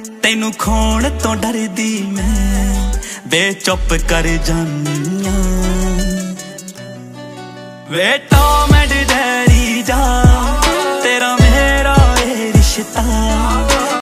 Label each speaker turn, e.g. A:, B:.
A: तेनू खोण तो डरदी मैं बे चुप कर जानिया। वे टॉम एंड जेरी जा तेरा मेरा ये रिश्ता।